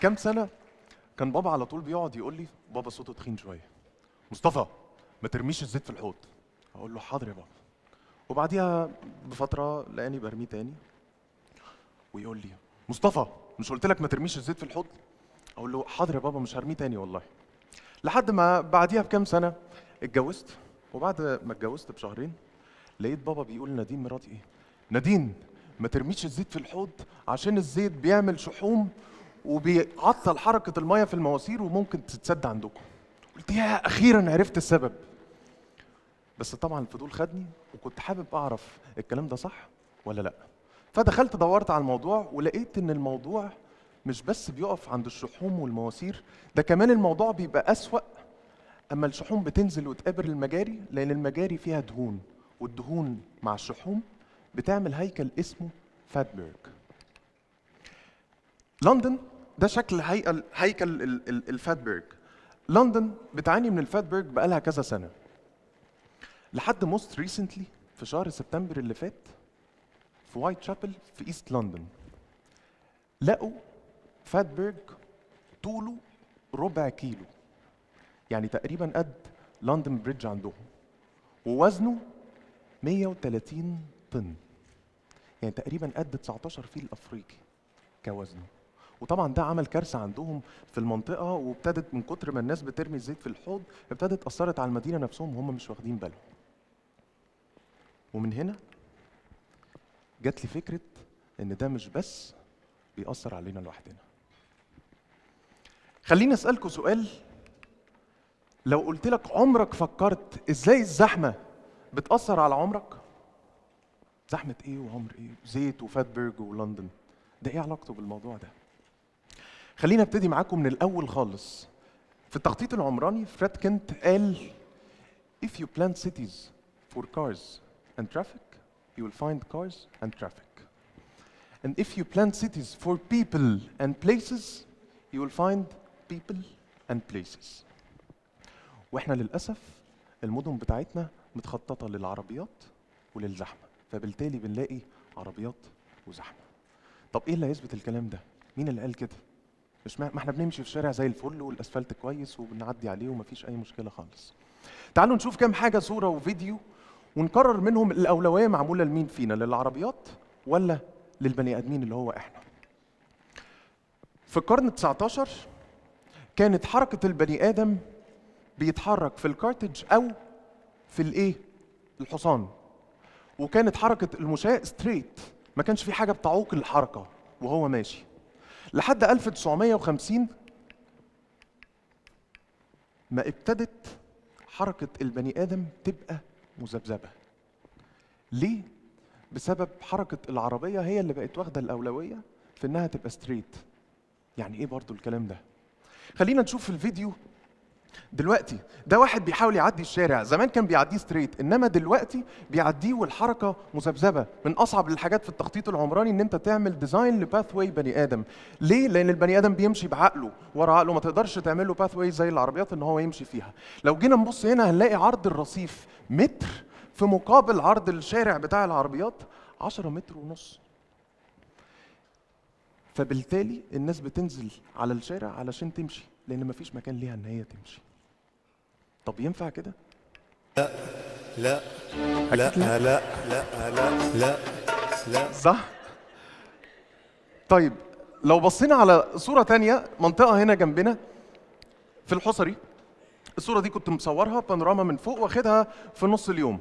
كام سنه كان بابا على طول بيقعد يقول لي، بابا صوته تخين شويه، مصطفى ما ترميش الزيت في الحوض. اقول له حاضر يا بابا. وبعديها بفتره لقاني برميه تاني ويقول لي، مصطفى مش قلت لك ما ترميش الزيت في الحوض؟ اقول له حاضر يا بابا مش هرميه تاني والله. لحد ما بعديها بكام سنه اتجوزت، وبعد ما اتجوزت بشهرين لقيت بابا بيقول لنادين مراتي ايه، نادين ما ترميش الزيت في الحوض عشان الزيت بيعمل شحوم وبيعطل حركه الميه في المواسير وممكن تتسد عندكم. قلت يا اخيرا عرفت السبب. بس طبعا الفضول خدني وكنت حابب اعرف الكلام ده صح ولا لا. فدخلت دورت على الموضوع ولقيت ان الموضوع مش بس بيقف عند الشحوم والمواسير، ده كمان الموضوع بيبقى اسوأ اما الشحوم بتنزل وتقابل المجاري، لان المجاري فيها دهون، والدهون مع الشحوم بتعمل هيكل اسمه فاتبرج. لندن ده شكل هيكل الفاتبرج. لندن بتعاني من الفاتبرج بقالها كذا سنه، لحد موست ريسنتلي في شهر سبتمبر اللي فات في وايت شابل في ايست لندن لقوا فاتبرج طوله ربع كيلو، يعني تقريبا قد لندن بريدج عندهم، ووزنه 130 طن، يعني تقريبا قد 19 فيل افريقي كوزنه. وطبعا ده عمل كارثه عندهم في المنطقه، وابتدت من كتر ما الناس بترمي الزيت في الحوض ابتدت اثرت على المدينه نفسهم وهم مش واخدين بالهم. ومن هنا جات لي فكره ان ده مش بس بيأثر علينا لوحدنا. خليني اسالكم سؤال، لو قلت لك عمرك فكرت ازاي الزحمه بتأثر على عمرك؟ زحمه ايه وعمر ايه؟ زيت وفاتبرج ولندن، ده ايه علاقته بالموضوع ده؟ خلينا ابتدي معاكم من الاول خالص. في التخطيط العمراني فريد كنت قال if you plant cities for cars and traffic you will find cars and traffic, and if you plant cities for people and places you will find people and places. واحنا للاسف المدن بتاعتنا متخططه للعربيات وللزحمه، فبالتالي بنلاقي عربيات وزحمه. طب ايه اللي هيثبت الكلام ده؟ مين اللي قال كده؟ مش ما احنا بنمشي في الشارع زي الفل والاسفلت كويس وبنعدي عليه ومفيش اي مشكله خالص. تعالوا نشوف كام حاجه صوره وفيديو ونقرر منهم الاولويه معموله لمين فينا، للعربيات ولا للبني ادمين اللي هو احنا. في القرن ال19 كانت حركه البني ادم بيتحرك في الكارتج او في الايه؟ الحصان، وكانت حركه المشاة ستريت، ما كانش في حاجه بتعوق الحركه وهو ماشي. لحد 1950 ما ابتدت حركه البني ادم تبقى مذبذبه. ليه؟ بسبب حركه العربيه هي اللي بقت واخده الاولويه في انها تبقى ستريت. يعني ايه برضو الكلام ده؟ خلينا نشوف في الفيديو. دلوقتي ده واحد بيحاول يعدي الشارع، زمان كان بيعديه ستريت، انما دلوقتي بيعديه والحركه مذبذبه. من اصعب الحاجات في التخطيط العمراني ان انت تعمل ديزاين لباث واي بني ادم. ليه؟ لان البني ادم بيمشي بعقله ورا عقله، ما تقدرش تعمل له باث واي زي العربيات ان هو يمشي فيها. لو جينا نبص هنا هنلاقي عرض الرصيف متر في مقابل عرض الشارع بتاع العربيات 10 متر ونص. فبالتالي الناس بتنزل على الشارع علشان تمشي، لان مفيش مكان ليها ان هي تمشي. طب ينفع كده؟ لا لا لا لا لا لا لا لا صح؟ طيب لو بصينا على صورة تانية، منطقة هنا جنبنا في الحصري، الصورة دي كنت مصورها بانوراما من فوق واخدها في نص اليوم.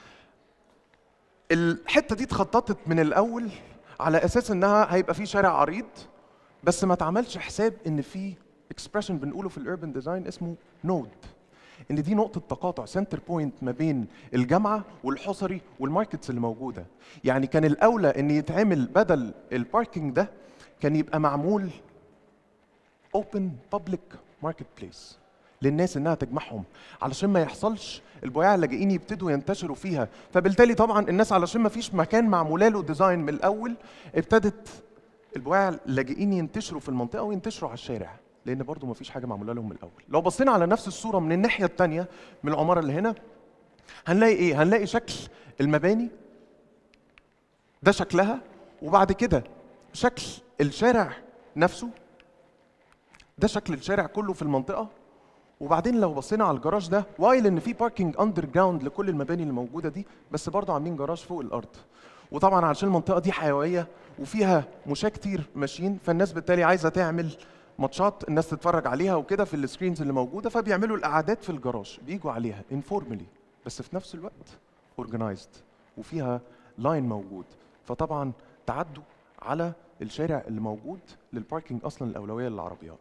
الحتة دي اتخططت من الأول على أساس إنها هيبقى في شارع عريض، بس ما اتعملش حساب إن في اكسبريشن بنقوله في الأربن ديزاين اسمه نود، ان دي نقطه تقاطع، سنتر بوينت ما بين الجامعه والحصري والماركتس اللي موجوده. يعني كان الاولى ان يتعمل بدل الباركينج ده كان يبقى معمول اوبن بابليك ماركت بليس للناس انها تجمعهم، علشان ما يحصلش البياع اللاجئين يبتدوا ينتشروا فيها. فبالتالي طبعا الناس علشان ما فيش مكان معموله له ديزاين من الاول، ابتدت البياع اللاجئين ينتشروا في المنطقه وينتشروا على الشارع، لان برضو ما فيش حاجه معموله لهم من الاول. لو بصينا على نفس الصوره من الناحيه الثانيه من العماره اللي هنا هنلاقي ايه؟ هنلاقي شكل المباني ده شكلها، وبعد كده شكل الشارع نفسه، ده شكل الشارع كله في المنطقه. وبعدين لو بصينا على الجراج ده، وايل ان في باركينج اندر جراوند لكل المباني اللي موجوده دي، بس برضه عاملين جراج فوق الارض. وطبعا علشان المنطقه دي حيويه وفيها مشاة كتير ماشيين، فالناس بالتالي عايزه تعمل ماتشات الناس تتفرج عليها وكده في السكرينز اللي موجوده، فبيعملوا القعدات في الجراج، بيجوا عليها انفورمالي بس في نفس الوقت اورجنايزد وفيها لاين موجود. فطبعا تعدوا على الشارع اللي موجود للباركينج اصلا الاولويه للعربيات.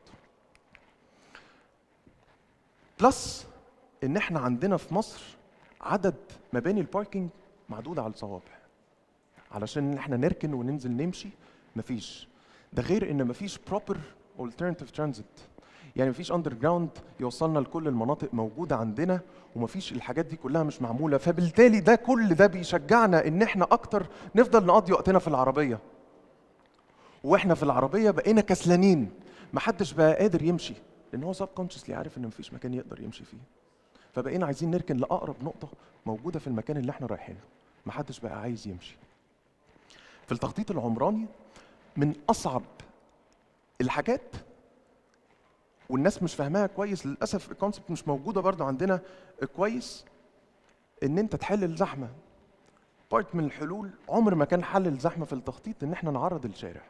بلس ان احنا عندنا في مصر عدد مباني الباركينج معدوده على الصوابع، علشان احنا نركن وننزل نمشي مفيش. ده غير ان مفيش proper alternative transit، يعني مفيش اندر جراوند يوصلنا لكل المناطق موجوده عندنا، ومفيش الحاجات دي كلها مش معموله. فبالتالي ده كل ده بيشجعنا ان احنا اكتر نفضل نقضي وقتنا في العربيه. واحنا في العربيه بقينا كسلانين، محدش بقى قادر يمشي لان هو subconsciously عارف ان مفيش مكان يقدر يمشي فيه. فبقينا عايزين نركن لاقرب نقطه موجوده في المكان اللي احنا رايحينه، محدش بقى عايز يمشي. في التخطيط العمراني من اصعب الحاجات، والناس مش فاهماها كويس للاسف، الكونسبت مش موجوده برضو عندنا كويس، ان انت تحل الزحمه. بارت من الحلول عمر ما كان حل الزحمه في التخطيط ان احنا نعرض الشارع،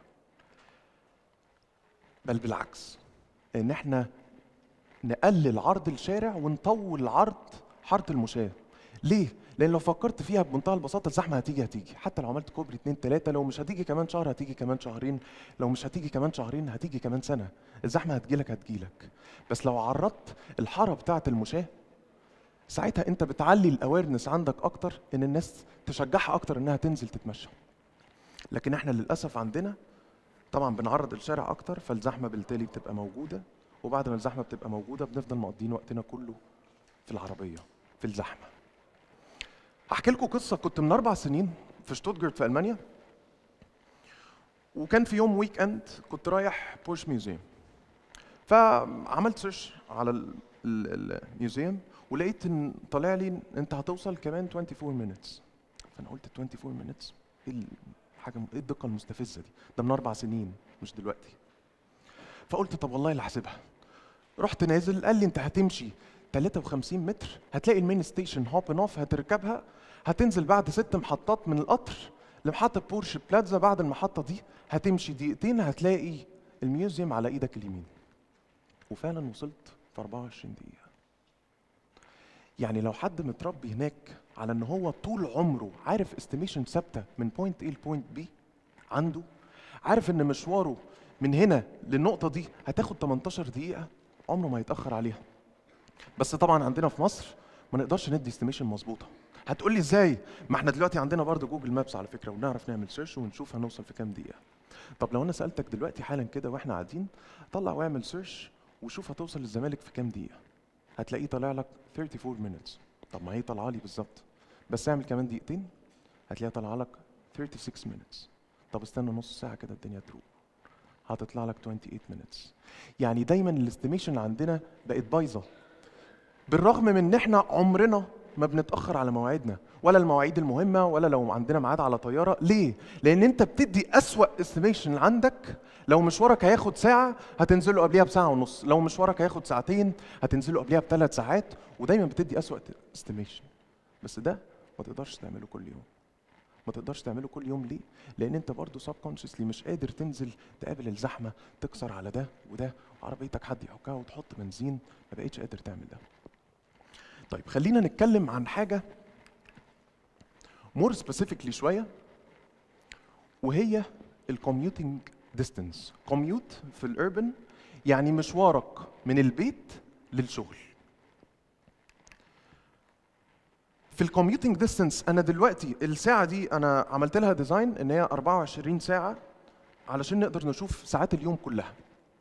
بل بالعكس، ان احنا نقلل عرض الشارع ونطول حاره المشاة. ليه؟ لان لو فكرت فيها بمنتهى البساطه، الزحمه هتيجي حتى لو عملت كوبري 2 3، لو مش هتيجي كمان شهر هتيجي كمان شهرين، لو مش هتيجي كمان شهرين هتيجي كمان سنه. الزحمه هتجيلك. بس لو عرضت الحاره بتاعه المشاة، ساعتها انت بتعلي الاويرنس عندك اكتر، ان الناس تشجعها اكتر انها تنزل تتمشى. لكن احنا للاسف عندنا طبعا بنعرض الشارع اكتر، فالزحمه بالتالي بتبقى موجوده، وبعد ما الزحمه بتبقى موجوده بنفضل مقضيين وقتنا كله في العربيه في الزحمه. احكي لكم قصه. كنت من 4 سنين في شتوتجارت في المانيا، وكان في يوم ويك اند كنت رايح بورش ميوزيوم، فعملت سيرش على الميوزيوم، ولقيت ان طالع لي انت هتوصل كمان 24 minutes. فانا قلت 24 minutes؟ ايه الحاجه، ايه الدقه المستفزه دي؟ ده من 4 سنين مش دلوقتي. فقلت طب والله اللي هحسبها. رحت نازل، قال لي انت هتمشي 53 متر، هتلاقي المين ستيشن هوب اوف، هتركبها، هتنزل بعد 6 محطات من القطر لمحطه بورش بلازا، بعد المحطه دي هتمشي دقيقتين هتلاقي الميوزيوم على ايدك اليمين. وفعلا وصلت في 24 دقيقه. يعني لو حد متربي هناك على ان هو طول عمره عارف استيميشن ثابته من بوينت A لبوينت B عنده، عارف ان مشواره من هنا للنقطه دي هتاخد 18 دقيقه، عمره ما يتاخر عليها. بس طبعا عندنا في مصر ما نقدرش ندي استيميشن مظبوطه. هتقول لي ازاي؟ ما احنا دلوقتي عندنا برضه جوجل مابس على فكره، ونعرف نعمل سيرش ونشوف هنوصل في كام دقيقه. طب لو انا سالتك دلوقتي حالا كده واحنا قاعدين، طلع واعمل سيرش وشوف هتوصل للزمالك في كام دقيقه، هتلاقيه طالع لك 34 minutes. طب ما هي طالعه لي بالظبط، بس اعمل كمان دقيقتين هتلاقيها طالعه لك 36 minutes. طب استنى نص ساعه كده الدنيا تروق، هتطلع لك 28 minutes. يعني دايما الاستيميشن عندنا بقت بايظه، بالرغم من ان احنا عمرنا ما بنتاخر على مواعيدنا، ولا المواعيد المهمه، ولا لو عندنا ميعاد على طياره. ليه؟ لان انت بتدي اسوأ استيميشن عندك. لو مشوارك هياخد ساعه هتنزله قبلها بساعه ونص، لو مشوارك هياخد ساعتين هتنزله قبلها ب3 ساعات، ودايما بتدي اسوأ استيميشن. بس ده ما تقدرش تعمله كل يوم. ما تقدرش تعمله كل يوم. ليه؟ لان انت برضه subconsciously مش قادر تنزل تقابل الزحمه، تكسر على ده وده، وعربيتك حد يحكها وتحط بنزين، ما بقيتش قادر تعمل ده. طيب خلينا نتكلم عن حاجه مور سبيسيفيكلي شويه، وهي الكوميوتنج ديستانس. كوميوت في الاربن يعني مشوارك من البيت للشغل. في الكوميوتنج ديستانس انا دلوقتي الساعه دي انا عملت لها ديزاين ان هي 24 ساعه علشان نقدر نشوف ساعات اليوم كلها.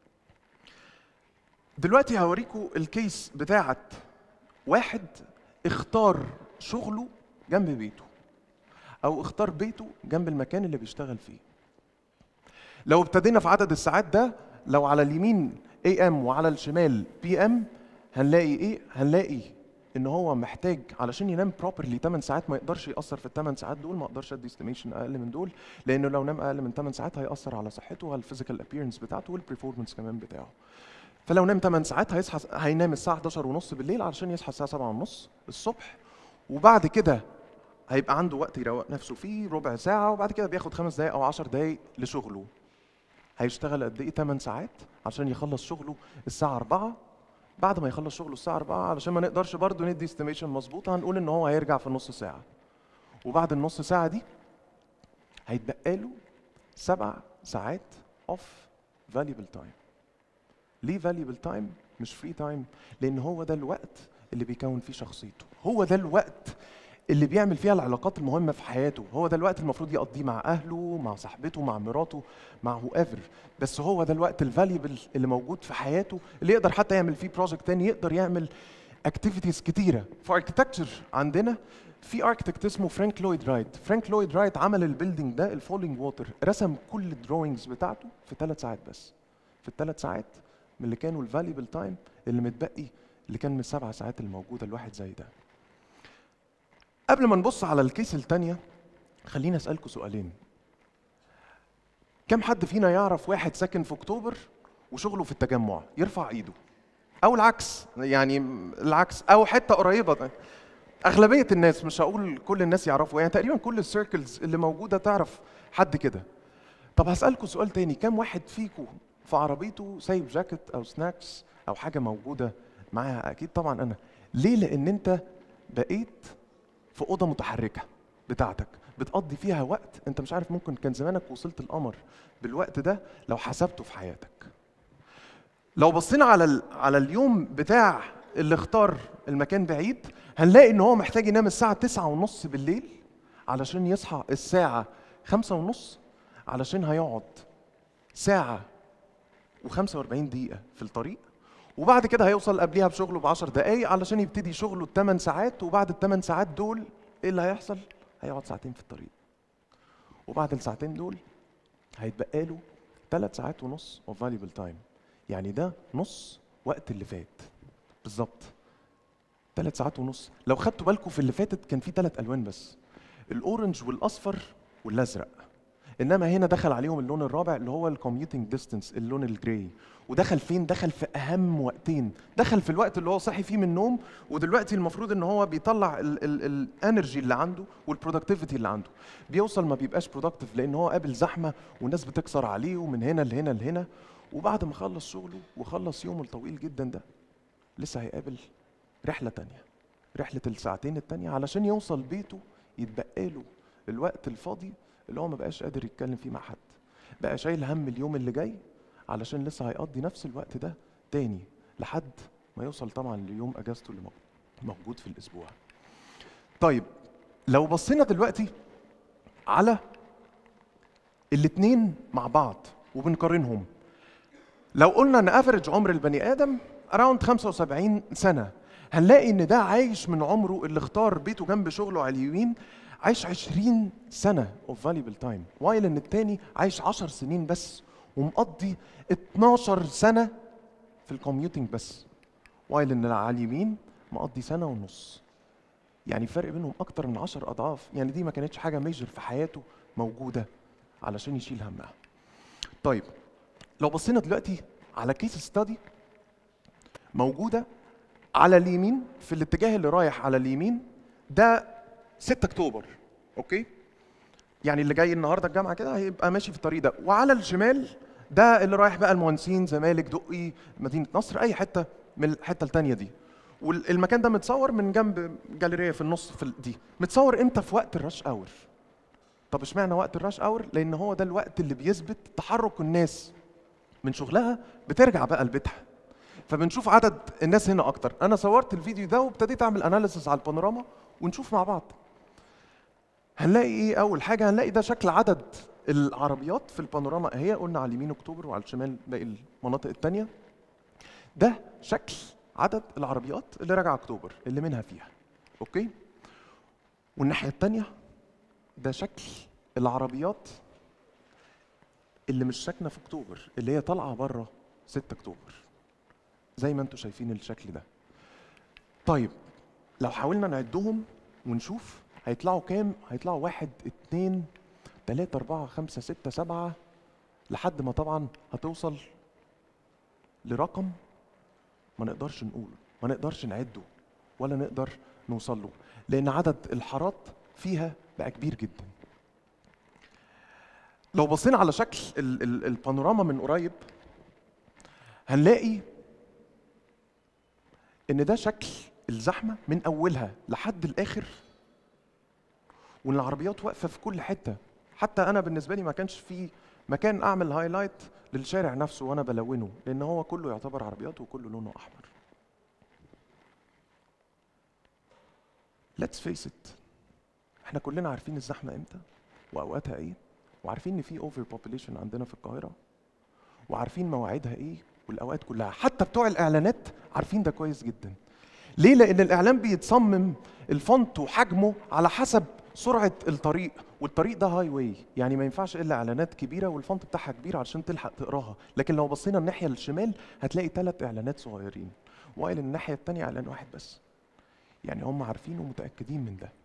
دلوقتي هوريكم الكيس بتاعت واحد اختار شغله جنب بيته، او اختار بيته جنب المكان اللي بيشتغل فيه. لو ابتدينا في عدد الساعات ده، لو على اليمين AM وعلى الشمال PM، هنلاقي ايه؟ هنلاقي ان هو محتاج علشان ينام بروبرلي 8 ساعات، ما يقدرش يأثر في ال8 ساعات دول، ما اقدرش ادي استيميشن اقل من دول، لانه لو نام اقل من 8 ساعات هيأثر على صحته وعلى الفيزيكال ابييرنس بتاعته والبرفورمانس كمان بتاعه. فلو نام 8 ساعات هينام الساعه 11:30 بالليل علشان يصحى الساعه 7:30 الصبح. وبعد كده هيبقى عنده وقت يروق نفسه فيه ربع ساعه، وبعد كده بياخد 5 دقائق او 10 دقائق لشغله. هيشتغل قد ايه؟ 8 ساعات عشان يخلص شغله الساعه 4. بعد ما يخلص شغله الساعه 4، علشان ما نقدرش برضه ندي استيميشن مظبوطه، هنقول ان هو هيرجع في نص ساعه. وبعد النص ساعه دي هيتبقى له 7 ساعات اوف valuable time. ليه valuable time مش free time؟ لان هو ده الوقت اللي بيكون فيه شخصيته، هو ده الوقت اللي بيعمل فيها العلاقات المهمه في حياته، هو ده الوقت المفروض يقضيه مع اهله، مع صاحبته، مع مراته، مع whoever. بس هو ده الوقت الفاليبل اللي موجود في حياته، اللي يقدر حتى يعمل فيه بروجكت تاني، يقدر يعمل اكتيفيتيز كتيره. في اركتكتشر عندنا في اركتكت اسمه فرانك لويد رايت. فرانك لويد رايت عمل البيلدينج ده الفولينج ووتر، رسم كل الدروينجز بتاعته في 3 ساعات بس. في ال3 ساعات من اللي كانوا الفاليبل تايم اللي متبقي، اللي كان من ال7 ساعات الموجوده الواحد زي ده. قبل ما نبص على الكيس الثانيه، خليني اسالكم سؤالين. كم حد فينا يعرف واحد ساكن في اكتوبر وشغله في التجمع؟ يرفع ايده. او العكس، يعني العكس، او حته قريبه. اغلبيه الناس، مش هقول كل الناس يعرفوا، يعني تقريبا كل السيركلز اللي موجوده تعرف حد كده. طب هسالكم سؤال تاني، كم واحد فيكم في عربيته سايب جاكيت او سناكس او حاجه موجوده معاها؟ اكيد طبعا انا. ليه؟ لان انت بقيت في اوضه متحركه بتاعتك، بتقضي فيها وقت انت مش عارف، ممكن كان زمانك وصلت القمر بالوقت ده لو حسبته في حياتك. لو بصينا على اليوم بتاع اللي اختار المكان بعيد، هنلاقي ان هو محتاج ينام الساعه 9:30 بالليل علشان يصحى الساعه 5:30، علشان هيقعد ساعه و45 دقيقه في الطريق، وبعد كده هيوصل قبليها بشغله ب10 دقايق علشان يبتدي شغله ال8 ساعات. وبعد ال8 ساعات دول ايه اللي هيحصل؟ هيقعد ساعتين في الطريق، وبعد الساعتين دول هيتبقى له 3 ساعات ونص of valuable time. يعني ده نص وقت اللي فات بالظبط، 3 ساعات ونص. لو خدتوا بالكم في اللي فاتت كان في 3 الوان بس، الاورنج والاصفر والازرق، انما هنا دخل عليهم اللون الرابع اللي هو الكوميوتنج ديستانس، اللون الجراي. ودخل فين؟ دخل في اهم وقتين، دخل في الوقت اللي هو صاحي فيه من النوم، ودلوقتي المفروض ان هو بيطلع الانرجي اللي عنده والبرودكتيفيتي اللي عنده. بيوصل ما بيبقاش برودكتيف لان هو قابل زحمه والناس بتكسر عليه ومن هنا لهنا لهنا. وبعد ما خلص شغله وخلص يومه الطويل جدا ده، لسه هيقابل رحله تانية، رحله الساعتين التانية علشان يوصل بيته. يتبقى له الوقت الفاضي اللي هو ما بقاش قادر يتكلم فيه مع حد، بقى شايل هم اليوم اللي جاي علشان لسه هيقضي نفس الوقت ده تاني لحد ما يوصل طبعا ليوم اجازته اللي موجود في الاسبوع. طيب لو بصينا دلوقتي على الاتنين مع بعض وبنقارنهم، لو قلنا ان افريج عمر البني ادم اراوند 75 سنه، هنلاقي ان ده عايش من عمره اللي اختار بيته جنب شغله على اليمين عايش 20 سنه اوف فاليبل تايم، وايل ان التاني عايش 10 سنين بس ومقضي 12 سنه في الكوميوتنج بس، وايل ان على اليمين مقضي سنه ونص. يعني فرق بينهم اكتر من 10 اضعاف. يعني دي ما كانتش حاجه ميجر في حياته موجوده علشان يشيل همها. طيب لو بصينا دلوقتي على كيس ستادي موجوده على اليمين في الاتجاه اللي رايح على اليمين ده 6 اكتوبر، اوكي؟ يعني اللي جاي النهارده الجامعه كده هيبقى ماشي في الطريق ده. وعلى الشمال ده اللي رايح بقى المهندسين، زمالك، دقي، مدينه نصر، اي حته من الحته الثانيه دي. والمكان ده متصور من جنب جاليريه في النص دي. متصور امتى؟ في وقت الراش اور. طب اشمعنى وقت الراش اور؟ لان هو ده الوقت اللي بيثبت تحرك الناس من شغلها بترجع بقى لبيتها، فبنشوف عدد الناس هنا اكتر. انا صورت الفيديو ده وابتديت اعمل اناليسيس على البانوراما ونشوف مع بعض. هنلاقي ايه؟ اول حاجه هنلاقي ده شكل عدد العربيات في البانوراما اهي، قلنا على اليمين اكتوبر وعلى الشمال باقي المناطق الثانيه. ده شكل عدد العربيات اللي راجعه اكتوبر اللي منها فيها، اوكي؟ والناحيه الثانيه ده شكل العربيات اللي مش ساكنه في اكتوبر، اللي هي طالعه بره 6 اكتوبر زي ما انتم شايفين الشكل ده. طيب لو حاولنا نعدهم ونشوف هيطلعوا كام؟ هيطلعوا 1 2 3 4 5 6 7 لحد ما طبعا هتوصل لرقم ما نقدرش نقوله، ما نقدرش نعده، ولا نقدر نوصل له، لأن عدد الحارات فيها بقى كبير جدا. لو بصينا على شكل البانوراما من قريب هنلاقي إن ده شكل الزحمة من أولها لحد الآخر، وإن العربيات واقفة في كل حتة. حتى أنا بالنسبة لي ما كانش في مكان أعمل هايلايت للشارع نفسه وأنا بلونه، لأن هو كله يعتبر عربيات وكله لونه أحمر. Let's face it، احنا كلنا عارفين الزحمة امتى وأوقاتها ايه، وعارفين ان في اوفر بوبوليشن عندنا في القاهرة، وعارفين مواعيدها ايه والأوقات كلها. حتى بتوع الإعلانات عارفين ده كويس جدا. ليه؟ لأن الإعلان بيتصمم الفونت وحجمه على حسب سرعة الطريق، والطريق ده هاي واي، يعني ما ينفعش إلا إعلانات كبيرة والفونت بتاعها كبير علشان تلحق تقراها. لكن لو بصينا الناحية الشمال هتلاقي 3 إعلانات صغيرين، وقال الناحية التانية إعلان واحد بس. يعني هم عارفين ومتأكدين من ده.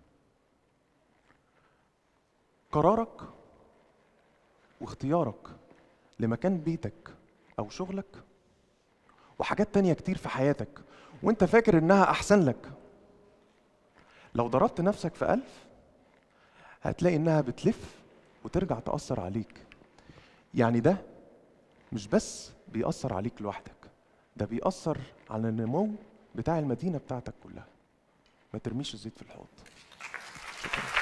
قرارك واختيارك لمكان بيتك أو شغلك وحاجات تانية كتير في حياتك وانت فاكر انها احسن لك، لو ضربت نفسك في 1000 هتلاقي انها بتلف وترجع تأثر عليك. يعني ده مش بس بيأثر عليك لوحدك، ده بيأثر على النمو بتاع المدينة بتاعتك كلها. ما ترميش الزيت في الحوض. شكرا.